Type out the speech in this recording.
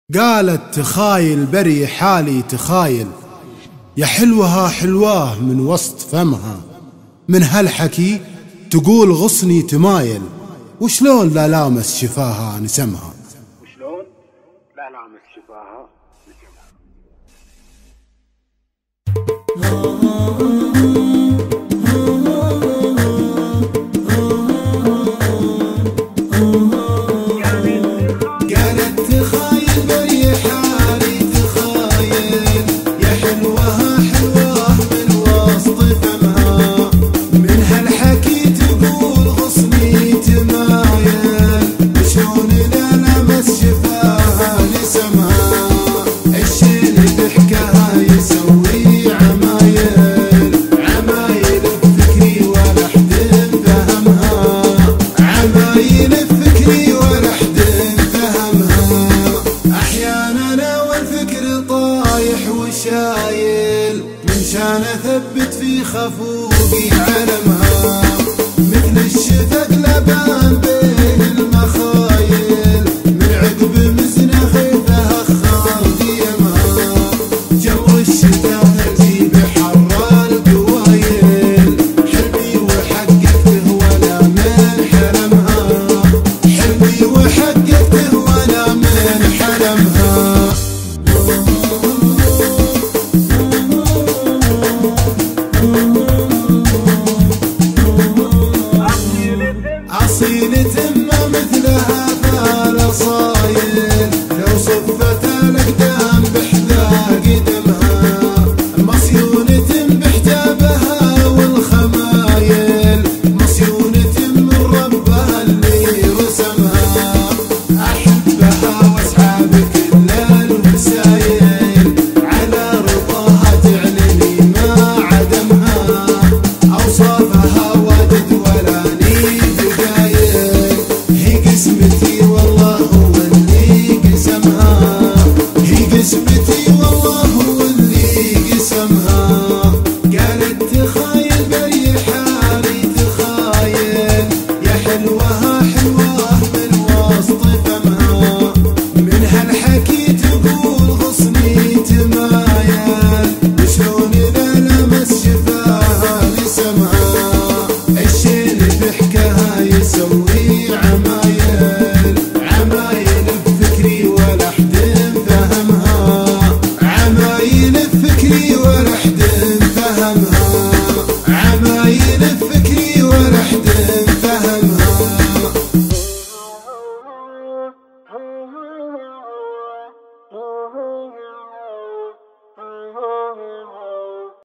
قالت تخايل بري حالي تخايل، يا حلوها حلواه من وسط فمها، من هالحكي تقول غصني تمايل، وشلون لا لامس شفاها نسمها، وشلون لا لامس شفاها نسمها. وشايل من شان اثبت في خفوقي علم